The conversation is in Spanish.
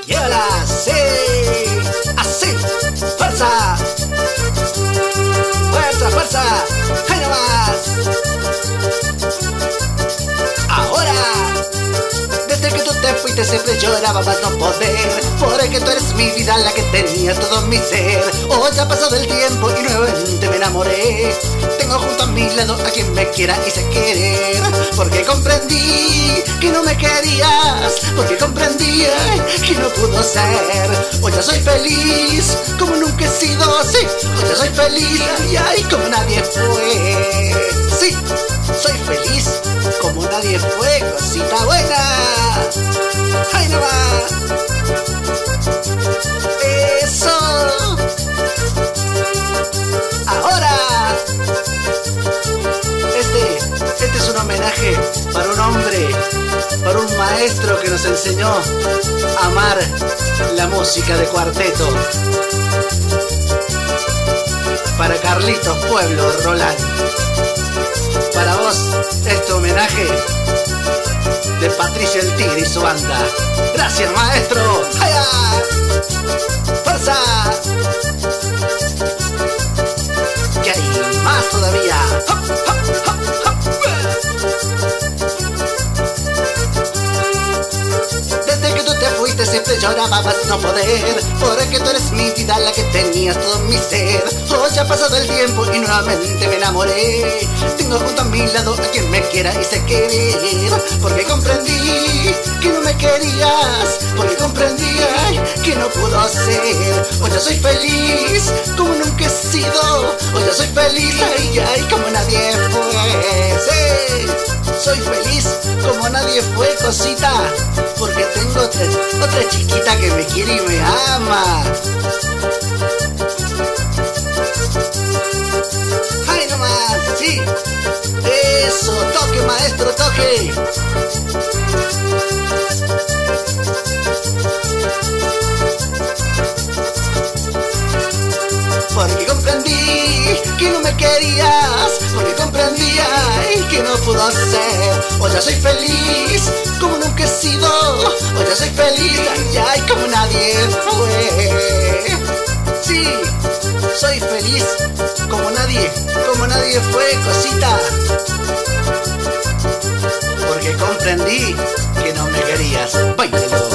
Llévala, sí, así, fuerza, fuerza, fuerza, ahí nomás. Ahora, desde que tú te fuiste siempre lloraba más no poder, porque tú eres mi vida, la que tenía todo mi ser. Hoy ha pasado el tiempo y nuevamente me enamoré. Tengo junto a mi lado a quien me quiera y sé querer, porque comprendí que no me querías, porque comprendí que no pudo ser. Hoy ya soy feliz como nunca he sido, sí. Hoy ya soy feliz, ay, ay, como nadie fue. Sí, soy feliz como nadie fue, cosita buena. ¡Ay, no va! ¡Eso! Ahora, este es un homenaje para un hombre, para un maestro que nos enseñó a amar la música de cuarteto. Para Carlitos Pueblo Roland. Para vos, este homenaje de Patricio el Tigre y su banda. Gracias, maestro. ¡Haya! ¡Fuerza! Que hay más todavía. ¡Hop, hop, hop, hop! Desde que tú te fuiste siempre lloraba más no poder, porque tú eres mi vida, la que tenías todo mi ser. Hoy ha pasado el tiempo y nuevamente me enamoré. Tengo junto a mi lado a quien me quiera y sé querer, porque comprendí que no me querías, porque comprendí que no pudo ser. Hoy ya soy feliz como nunca he sido. Hoy ya soy feliz, ay, ay, como nadie fue. Sí, soy feliz como nadie fue, cosita, porque tengo otra chiquita que me quiere y me ama. ¡Ay, nomás! ¡Sí! ¡Eso! ¡Toque, maestro, toque! Porque comprendí que no me querías, porque comprendí que no pudo ser. Hoy ya soy feliz como nunca he sido. Hoy ya soy feliz, ay, ay, como nadie fue. Sí, soy feliz como nadie fue, cosita, porque comprendí que no me querías. Báilalo.